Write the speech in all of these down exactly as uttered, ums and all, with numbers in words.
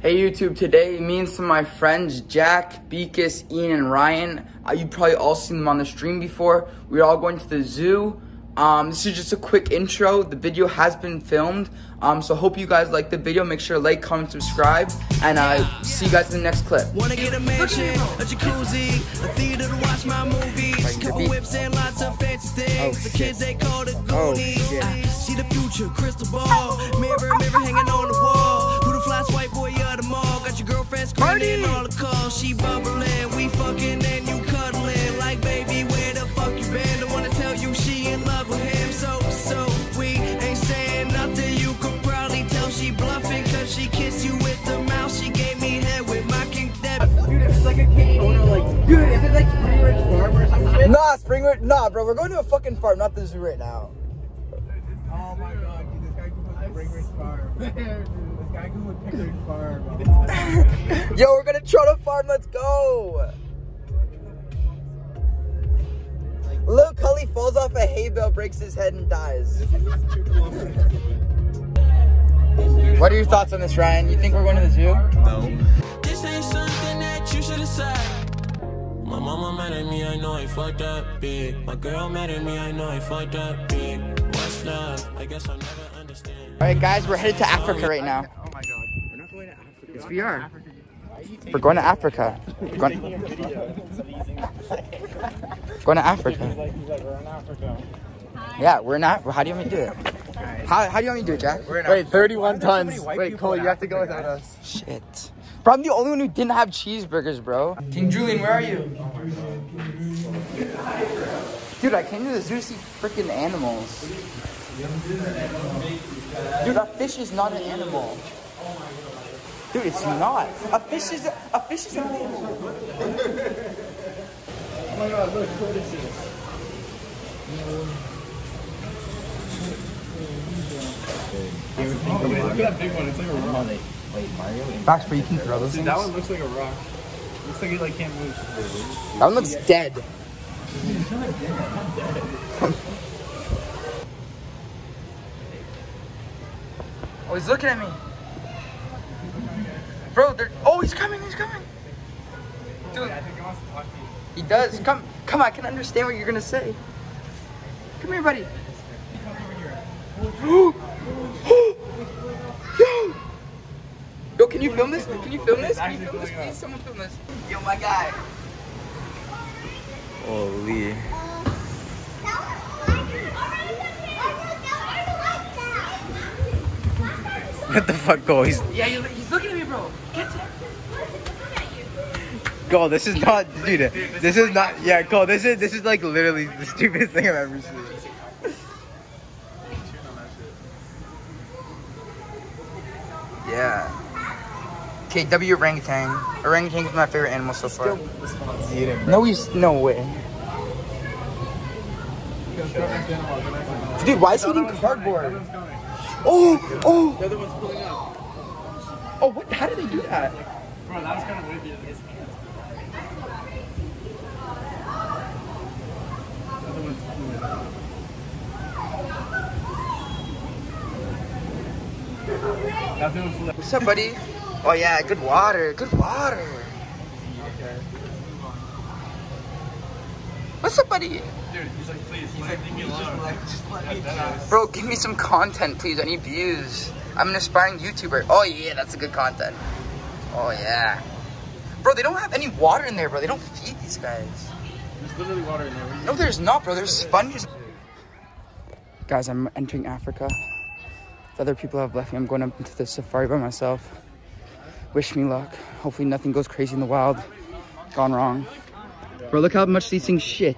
Hey YouTube, today me and some of my friends, Jack, Beakus, Ian, and Ryan, uh, you've probably all seen them on the stream before. We're all going to the zoo. Um, this is just a quick intro. The video has been filmed, um, so hope you guys like the video. Make sure to like, comment, subscribe, and uh, see you guys in the next clip. Wanna get a mansion, a jacuzzi, a theater to watch my movies, couple whips and lots of fancy things. The kids they call the Goonies. I see the future, crystal ball, mirror, mirror hanging on the wall. Who the fly white boy of the mall? Got your girlfriend screaming all the calls. She bubbling, we fucking and you cuddling. Like baby, where the fuck you been? Don't wanna tell you she in love with him. So, so we ain't saying nothing. You could probably tell she bluffing, cause she kissed you with the mouth. She gave me head with my king deb. Dude, if it's like a king owner, like, dude, if it's like Spring Ridge Farm or some shit. Nah, Spring Ridge, nah, bro, we're going to a fucking farm, not the zoo right now. Oh my god, dude, this guy grew up Spring Ridge Farm. Dude, this guy grew up Pickering Farm. Yo, we're gonna try to farm, let's go! Lil Cully falls off a hay bale, breaks his head, and dies. What are your thoughts on this, Ryan? You think we're going to the zoo? No. This ain't something that you should decide. My mama mad at me, I know I fucked up big. My girl mad at me, I know I fucked up big. What's love? I guess I'll never understand. Alright guys, we're headed to Africa right now. Oh my god, we're not going to Africa. Yes, we are. We're going to Africa. We're going, going to Africa. Yeah, we're not. How do you want me to do it? How, how do you want me to do it, Jack? Wait, thirty-one tons. Wait, Cole, you have to go without us. Shit. Bro, I'm the only one who didn't have cheeseburgers, bro. King Julian, where are you? Dude, I came to the zoo to see freaking animals. Dude, a fish is not an animal. Dude, it's not. A fish is a, a fish is an animal. Oh my god, look, tortoises. Look at that big one, it's like a rock. Wait, Mario? Max, bro, you can throw those Dude, things. that one looks like a rock. Looks like it like can't move. That one looks dead. Oh, he's looking at me. Bro, they're... Oh, he's coming, he's coming. Dude, I think he wants to talk to you. he does. Come, come, I can understand what you're gonna say. Come here, buddy. Yo! Yo, can you film this? Can you film this? Can you film this, please? Someone film this. Yo, my guy. Holy. What the fuck, Cole? He's... Yeah, he's, he's looking at me, bro. Catch it. Cole, this is not, dude, this is not, yeah, Cole, this is, this is like literally the stupidest thing I've ever seen. Yeah. Okay, W orangutan. Orangutan is my favorite animal so far. No, he's no way. Dude, why is he eating cardboard? Oh, oh. The other one's pulling up. Oh, what? How did they do that? Bro, that was kind of weird. The other one's pulling up. That one flew up. What's up, buddy? Oh yeah, good water, good water. What's up, buddy? Dude, he's like, please, he's like, leave me alone. Just let me just. Bro, give me some content, please. I need views. I'm an aspiring YouTuber. Oh yeah, that's a good content. Oh yeah. Bro, they don't have any water in there, bro. They don't feed these guys. There's literally water in there. No, there's not, bro. There's sponges. Guys, I'm entering Africa. If other people have left me, I'm going up into the safari by myself. Wish me luck. Hopefully nothing goes crazy in the wild. Gone wrong. Bro, look how much these things shit.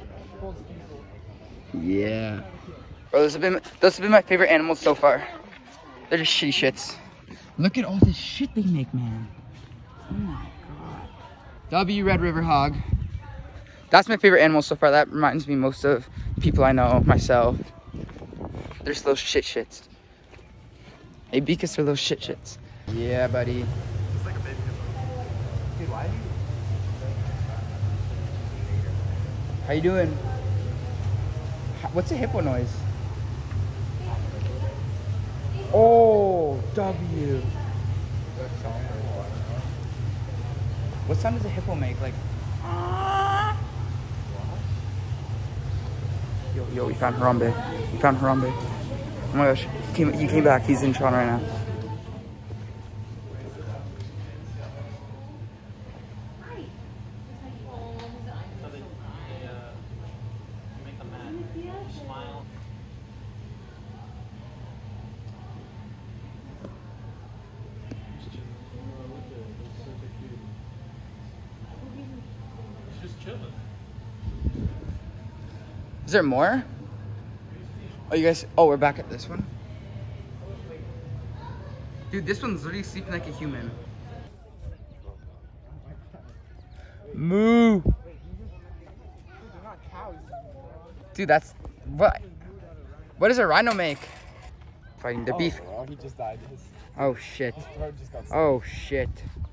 Yeah. Bro, those have been those have been my favorite animals so far. They're just shitty shits. Look at all this shit they make, man. Oh my god. W Red River Hog. That's my favorite animal so far. That reminds me most of people I know, myself. They're just little shit shits. Hey, Beakus are little shit shits. Yeah, buddy. It's like a baby. Dude, why are you? How you doing? What's a hippo noise? Oh, W. What sound does a hippo make? Like, yo, yo, we found Harambe. We found Harambe. Oh my gosh, he came, he came back. He's in Tron right now. Is there more? Oh, you guys, oh, we're back at this one. Dude, this one's literally sleeping like a human. Moo. Dude, that's, what? What does a rhino make? Fighting the beef. Oh, he just died. His, oh, shit. his throat just got Oh, shit.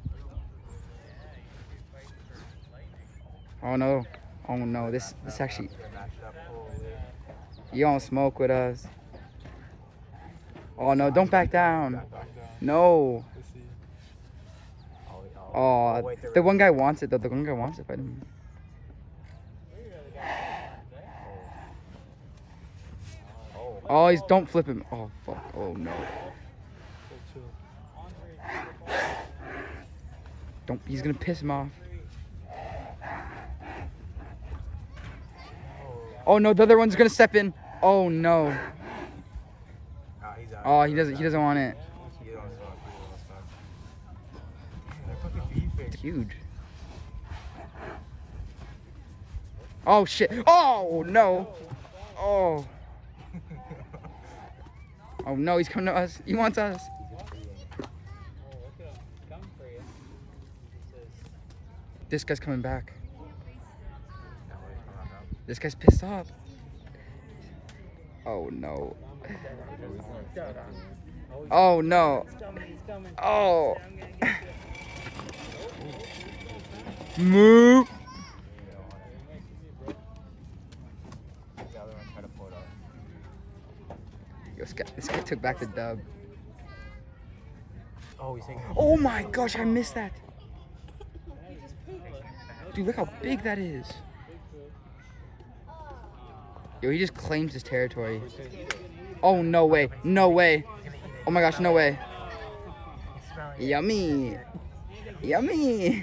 Oh, no. Oh, no. This, this actually... You don't smoke with us. Oh no, don't back down. No. Oh, the one guy wants it though. The one guy wants it. Fight him. Oh, he's don't flip him. Oh fuck. Oh no. Don't. He's gonna piss him off. Oh no, the other one's gonna step in. Oh no. Oh, he doesn't. He doesn't want it. It's huge. Oh shit. Oh no. Oh. Oh no, he's coming to us. He wants us. This guy's coming back. This guy's pissed off. Oh no. Oh no. Oh. Moo. Yo, this guy, this guy took back the dub. Oh, he's saying. Oh my gosh, I missed that. Dude, look how big that is. Yo, he just claims his territory. Oh, no way. No way. Oh my gosh, no way. Yummy. Yummy.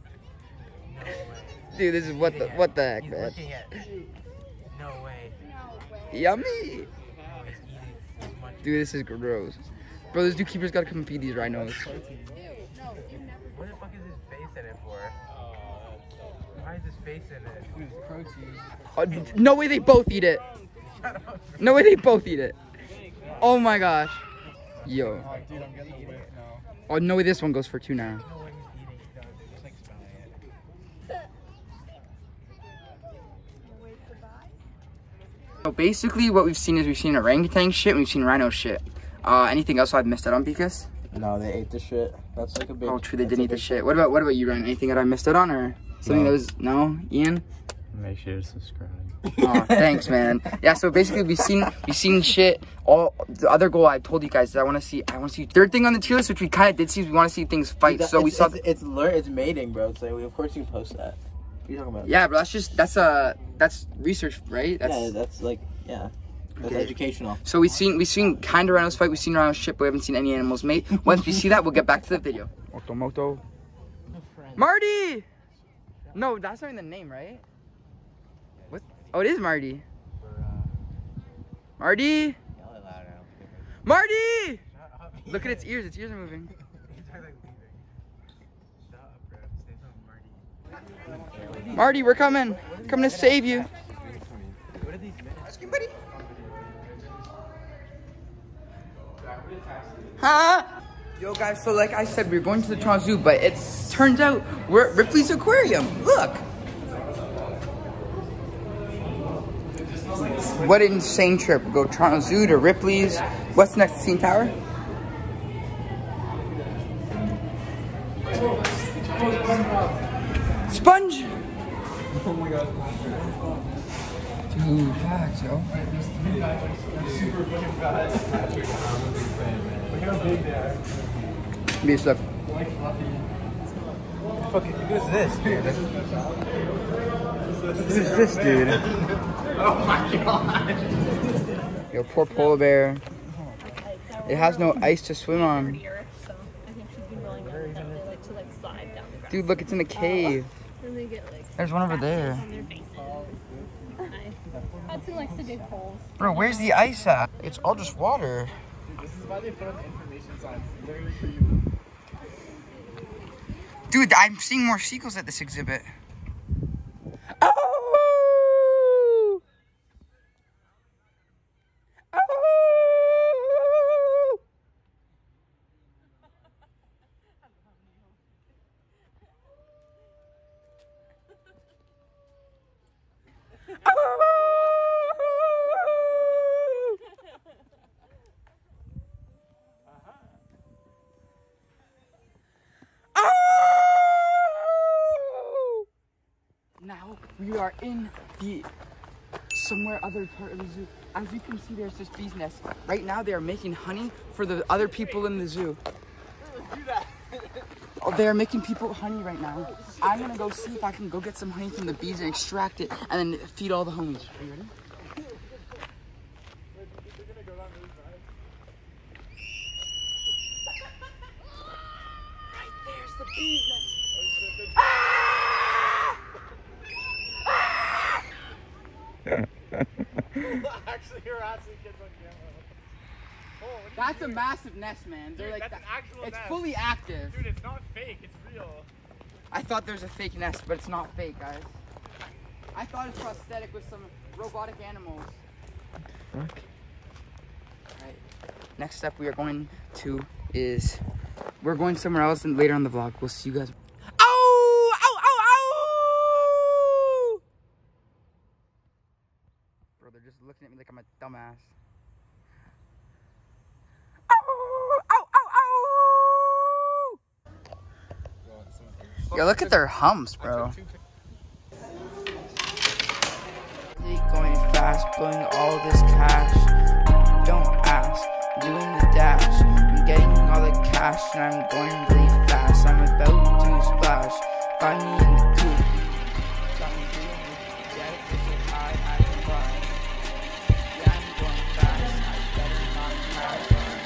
Dude, this is what the what the heck, man. No way. Yummy. Dude, this is gross. Bro, those zookeepers gotta come and feed these rhinos. What the fuck is his face in it for? Why is his face in it? It's protein. Oh, no way they both eat it. No way they both eat it. Oh my gosh. Yo. Oh, dude, I'm getting it now. Oh, no way this one goes for two now. No way he's eating it. No, dude, just like smelling it. So basically what we've seen is we've seen orangutan shit and we've seen rhino shit. Uh, anything else I've missed out on, Picus? No, they ate the shit. That's like a big... Oh, true, they didn't eat the shit. What about what about you, Ryan? Anything that I missed out on or something No. that was... No? Ian? Make sure to subscribe. Oh, thanks, man. Yeah, so basically we've seen we've seen shit. All the other goal I told you guys is I want to see I want to see third thing on the tier list, which we kind of did see. We want to see things fight. Dude, so it's, we saw. It's, it's, lear- it's mating, bro. So we, of course you post that. What are you talking about? Yeah, but that's just that's uh that's research, right? That's, yeah, that's like yeah, that's Okay. educational. So we've seen we've seen kind of rhinos fight. We've seen rhinos shit, but we haven't seen any animals mate. Once we see that, we'll get back to the video. Moto Marty. No, that's not even the name, right? What? Oh, it is Marty. Marty. Marty. Look at its ears. Its ears are moving. Marty, we're coming. Coming to save you. Huh? Yo guys, so like I said, we're going to the Toronto Zoo, but it turns out we're at Ripley's Aquarium. Look. What an insane trip. We go Toronto Zoo to Ripley's. What's next to C N Tower? Sponge! Oh my god. Dude, facts, yo. Super fucking fast. Look how big they are. Be a step. Fuck, who's this, dude? Who's this, dude? Oh my god. Yo, poor polar bear. It has no ice to swim on. Dude, look, it's in a cave. There's one over there. Bro, where's the ice at? It's all just water. This is why they put on the information signs. Literally for you. Dude, I'm seeing more seagulls at this exhibit. Oh! Oh! Now we are in the somewhere other part of the zoo. As you can see, there's this bee's nest. Right now they are making honey for the other people in the zoo. Oh, they are making people honey right now. I'm gonna go see if I can go get some honey from the bees and extract it and then feed all the homies. Are you ready? Right there's the bee's nest. Actually, you're asking kids on camera. Oh, That's a massive nest, man. They're Dude, like that's that. an actual It's nest. fully active. Dude, it's not fake. It's real. I thought there's a fake nest, but it's not fake, guys. I thought it's prosthetic with some robotic animals. Fuck. Alright. Next step we are going to is we're going somewhere else and later on the vlog. We'll see you guys. Oh! Ow! Ow! Ow! Bro, they're just looking at me like I'm a dumbass. Ow! Ow! Ow! Ow! Yo, look at their humps, bro. Going fast, blowing all this cash. Don't ask, doing the dash. I'm getting all the cash and I'm going really fast. I'm about to splash. Find me in the coop. Got me doing this. Yeah, it's so high I can fly. Yeah, I'm going fast. I better not crash.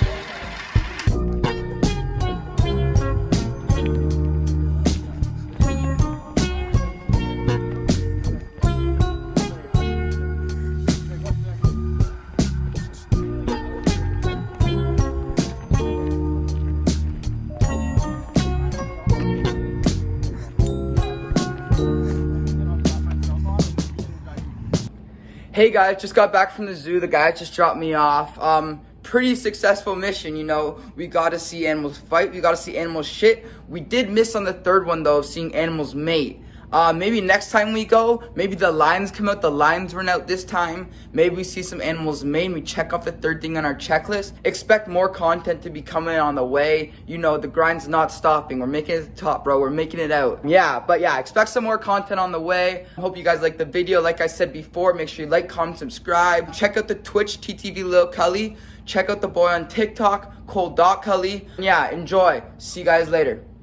Hey guys, just got back from the zoo. The guy just dropped me off. Um, pretty successful mission, you know. We got to see animals fight. We got to see animals shit. We did miss on the third one though, of seeing animals mate. Uh, maybe next time we go, maybe the lions come out. The lions weren't out this time. Maybe we see some animals mate and we check off the third thing on our checklist. Expect more content to be coming on the way. You know, the grind's not stopping. We're making it to the top, bro. We're making it out. Yeah, but yeah, expect some more content on the way. Hope you guys liked the video. Like I said before, make sure you like, comment, subscribe. Check out the Twitch, T T V Lil Cully. Check out the boy on TikTok, Cole dot Cully. Yeah, enjoy. See you guys later.